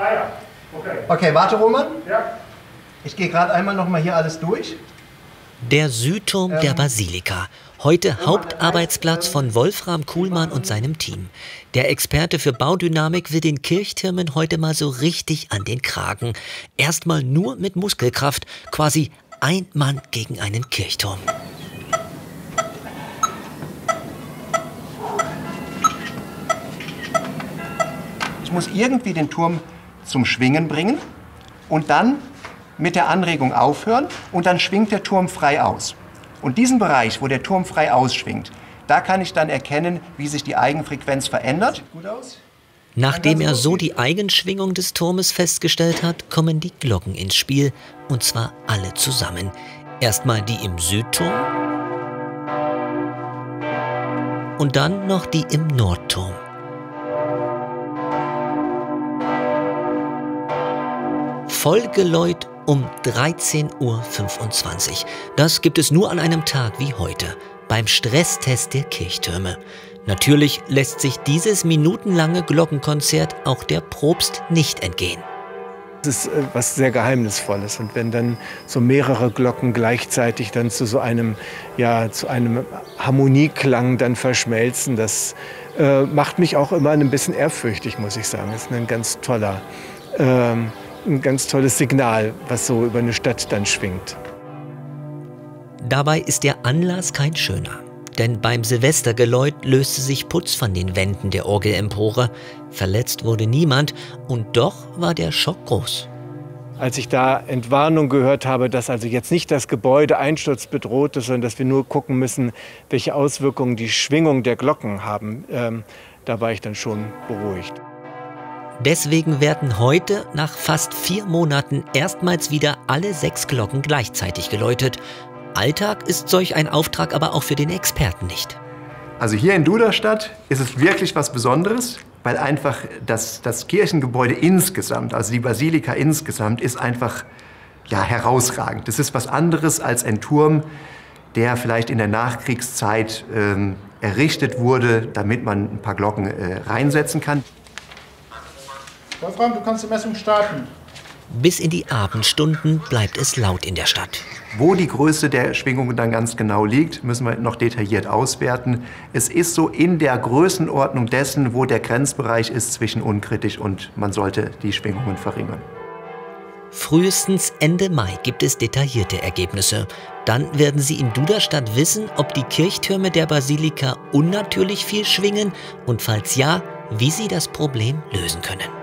Ah ja, okay. Okay, warte Roman. Ja. Ich gehe gerade einmal noch mal hier alles durch. Der Südturm der Basilika. Heute Hauptarbeitsplatz von Wolfram Kuhlmann und seinem Team. Der Experte für Baudynamik will den Kirchtürmen heute mal so richtig an den Kragen. Erstmal nur mit Muskelkraft, quasi ein Mann gegen einen Kirchturm. Ich muss irgendwie den Turm zum Schwingen bringen und dann mit der Anregung aufhören und dann schwingt der Turm frei aus. Und diesen Bereich, wo der Turm frei ausschwingt, da kann ich dann erkennen, wie sich die Eigenfrequenz verändert. Sieht gut aus. Nachdem er so die Eigenschwingung des Turmes festgestellt hat, kommen die Glocken ins Spiel, und zwar alle zusammen. Erstmal die im Südturm und dann noch die im Nordturm. Vollgeläut um 13:25 Uhr. Das gibt es nur an einem Tag wie heute, beim Stresstest der Kirchtürme. Natürlich lässt sich dieses minutenlange Glockenkonzert auch der Propst nicht entgehen. Das ist was sehr Geheimnisvolles. Und wenn dann so mehrere Glocken gleichzeitig dann zu so einem, ja, zu einem Harmonieklang dann verschmelzen, das macht mich auch immer ein bisschen ehrfürchtig, muss ich sagen. Das ist ein ganz tolles Signal, was so über eine Stadt dann schwingt. Dabei ist der Anlass kein schöner. Denn beim Silvestergeläut löste sich Putz von den Wänden der Orgelempore. Verletzt wurde niemand und doch war der Schock groß. Als ich da Entwarnung gehört habe, dass also jetzt nicht das Gebäude einsturzbedroht ist, sondern dass wir nur gucken müssen, welche Auswirkungen die Schwingung der Glocken haben, da war ich dann schon beruhigt. Deswegen werden heute, nach fast 4 Monaten, erstmals wieder alle 6 Glocken gleichzeitig geläutet. Alltag ist solch ein Auftrag aber auch für den Experten nicht. Also hier in Duderstadt ist es wirklich was Besonderes, weil einfach das Kirchengebäude insgesamt, also die Basilika insgesamt, ist einfach ja, herausragend. Das ist was anderes als ein Turm, der vielleicht in der Nachkriegszeit errichtet wurde, damit man ein paar Glocken reinsetzen kann. Wolfram, du kannst die Messung starten. Bis in die Abendstunden bleibt es laut in der Stadt. Wo die Größe der Schwingungen dann ganz genau liegt, müssen wir noch detailliert auswerten. Es ist so in der Größenordnung dessen, wo der Grenzbereich ist zwischen unkritisch und man sollte die Schwingungen verringern. Frühestens Ende Mai gibt es detaillierte Ergebnisse. Dann werden Sie in Duderstadt wissen, ob die Kirchtürme der Basilika unnatürlich viel schwingen und falls ja, wie Sie das Problem lösen können.